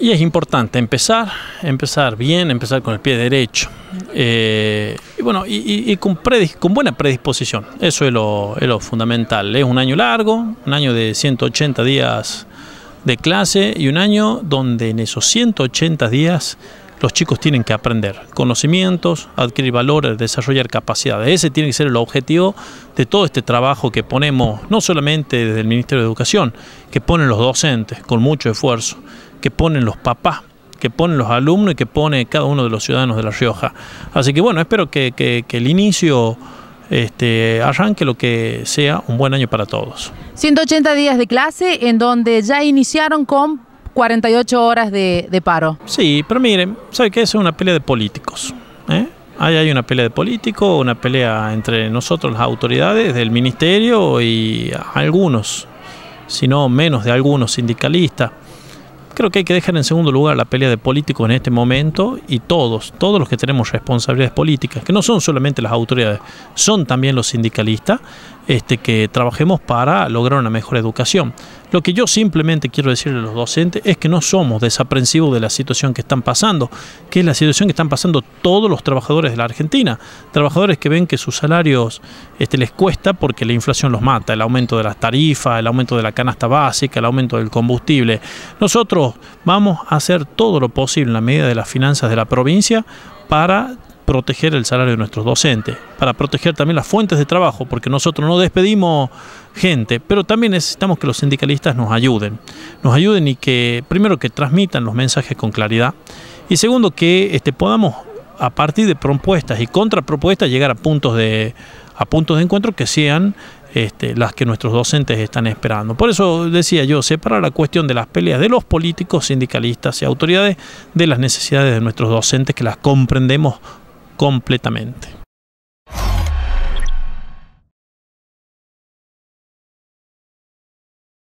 Y es importante empezar bien, empezar con el pie derecho. Y bueno, con buena predisposición. Eso es lo fundamental. Es un año largo, un año de 180 días de clase y un año donde en esos 180 días los chicos tienen que aprender conocimientos, adquirir valores, desarrollar capacidades. Ese tiene que ser el objetivo de todo este trabajo que ponemos, no solamente desde el Ministerio de Educación, que ponen los docentes con mucho esfuerzo, que ponen los papás, que ponen los alumnos y que pone cada uno de los ciudadanos de La Rioja. Así que bueno, espero que el inicio arranque lo que sea un buen año para todos. 180 días de clase en donde ya iniciaron con 48 horas de paro. Sí, pero miren, ¿sabe qué? Eso es una pelea de políticos, Ahí hay una pelea de políticos, una pelea entre nosotros, las autoridades del ministerio y algunos, si no menos de algunos sindicalistas. Creo que hay que dejar en segundo lugar la pelea de políticos en este momento y todos los que tenemos responsabilidades políticas, que no son solamente las autoridades, son también los sindicalistas, que trabajemos para lograr una mejor educación. Lo que yo simplemente quiero decirle a los docentes es que no somos desaprensivos de la situación que están pasando, que es la situación que están pasando todos los trabajadores de la Argentina, trabajadores que ven que sus salarios les cuesta porque la inflación los mata, el aumento de las tarifas, el aumento de la canasta básica, el aumento del combustible. Nosotros vamos a hacer todo lo posible en la medida de las finanzas de la provincia para proteger el salario de nuestros docentes, para proteger también las fuentes de trabajo, porque nosotros no despedimos gente, pero también necesitamos que los sindicalistas nos ayuden y que, primero, que transmitan los mensajes con claridad, y segundo, que podamos, a partir de propuestas y contrapropuestas, llegar a puntos de encuentro que sean las que nuestros docentes están esperando. Por eso decía yo, separar la cuestión de las peleas de los políticos, sindicalistas y autoridades de las necesidades de nuestros docentes, que las comprendemos completamente.